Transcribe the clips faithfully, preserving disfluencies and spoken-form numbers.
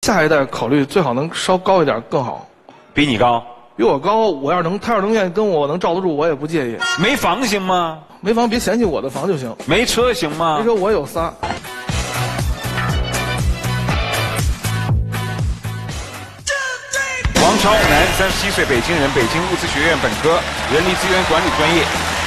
下一代考虑最好能稍高一点更好。 比你高？ 比我高，我要是能，他要是能愿意跟我能罩得住，我也不介意。 没房行吗？ 没房别嫌弃我的房就行。 没车行吗？ 没车我有仨。 王超，男，三十七岁，北京人，北京物资学院本科，人力资源管理专业。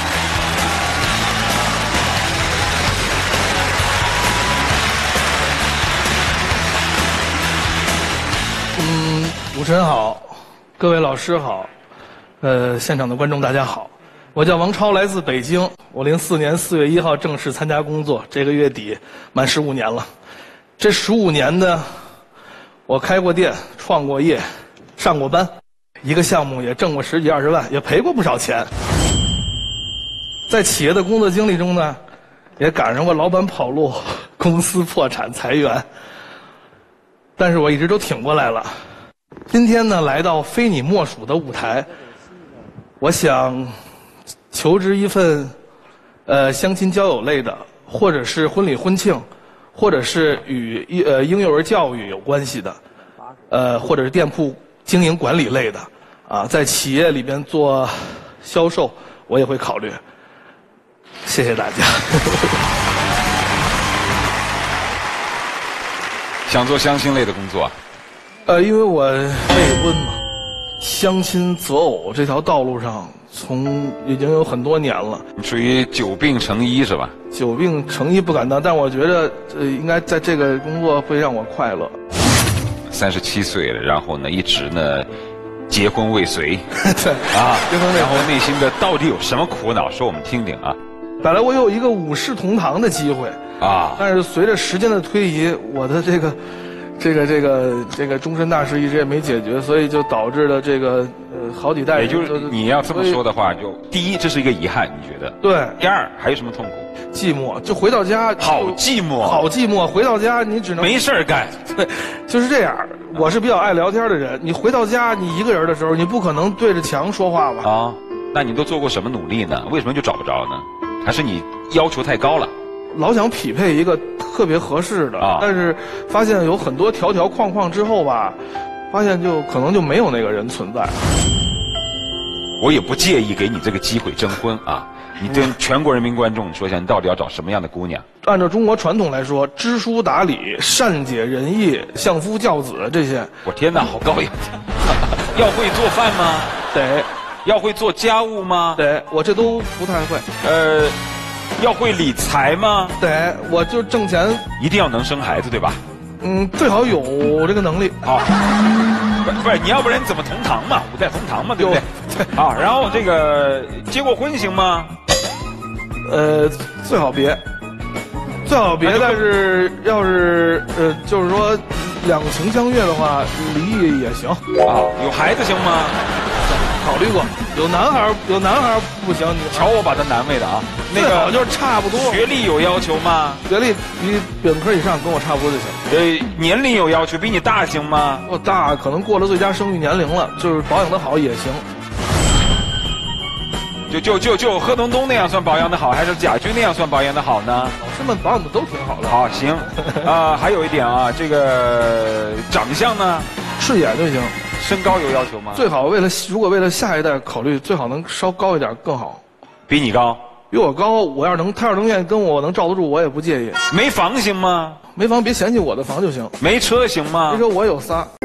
嗯，主持人好，各位老师好，呃，现场的观众大家好，我叫王超，来自北京。我零四年四月一号正式参加工作，这个月底满十五年了。这十五年呢，我开过店，创过业，上过班，一个项目也挣过十几二十万，也赔过不少钱。在企业的工作经历中呢，也赶上过老板跑路、公司破产、裁员，但是我一直都挺过来了。今天呢，来到非你莫属的舞台，我想求职一份呃相亲交友类的，或者是婚礼婚庆，或者是与呃婴幼儿教育有关系的，呃或者是店铺经营管理类的，啊，在企业里边做销售，我也会考虑。谢谢大家。 想做相亲类的工作？ 呃，因为我未婚嘛，相亲择偶这条道路上，从已经有很多年了。 你属于久病成医是吧？ 久病成医不敢当，但我觉得呃，应该在这个工作会让我快乐。 三十七岁了，然后呢，一直呢，结婚未遂。 对啊， 结婚未遂， 然后内心的到底有什么苦恼？说我们听听啊。 本来我有一个五世同堂的机会啊， 但是随着时间的推移，我的这个。这个这个这个终身大事一直也没解决，所以就导致了这个呃好几代人。 也就是你要这么说的话，就第一这是一个遗憾，你觉得？ 对。 第二还有什么痛苦？ 寂寞，就回到家。 好寂寞。 好寂寞，回到家你只能没事儿干。 对，就是这样。我是比较爱聊天的人，你回到家你一个人的时候，你不可能对着墙说话吧？ 啊，那你都做过什么努力呢？为什么就找不着呢？还是你要求太高了？ 老想匹配一个特别合适的，啊、但是发现有很多条条框框之后吧，发现就可能就没有那个人存在。 我也不介意给你这个机会征婚啊！你跟全国人民观众说一下，你到底要找什么样的姑娘？ 按照中国传统来说，知书达理、善解人意、相夫教子这些。 我天哪，好高呀！要会做饭吗？ 得。 要会做家务吗？ 得。我这都不太会。 呃。要会理财吗？ 对，我就挣钱。 一定要能生孩子，对吧？ 嗯，最好有这个能力。 啊，不不是，你要不然你怎么同堂嘛？五代同堂嘛，对不对？对。啊，然后这个结过婚行吗？ 呃，最好别，最好别。但是要是呃，就是说两情相悦的话，离异也行。 啊，有孩子行吗？ 考虑过，有男孩有男孩不行，你瞧我把他难为的啊！ 那个就是差不多。 学历有要求吗？ 学历比本科以上，跟我差不多就行。 呃，年龄有要求，比你大行吗？ 我大，可能过了最佳生育年龄了，就是保养的好也行。 就就就就贺东东那样算保养的好，还是贾军那样算保养的好呢？ 老师们保养的都挺好的。 好，行。啊、呃，还有一点啊，这个长相呢， 顺眼就行。 身高有要求吗？ 最好为了如果为了下一代考虑，最好能稍高一点更好。 比你高？ 比我高，我要是能，他要是能愿意跟我能罩得住，我也不介意。 没房行吗？ 没房别嫌弃我的房就行。 没车行吗？ 没车我有仨。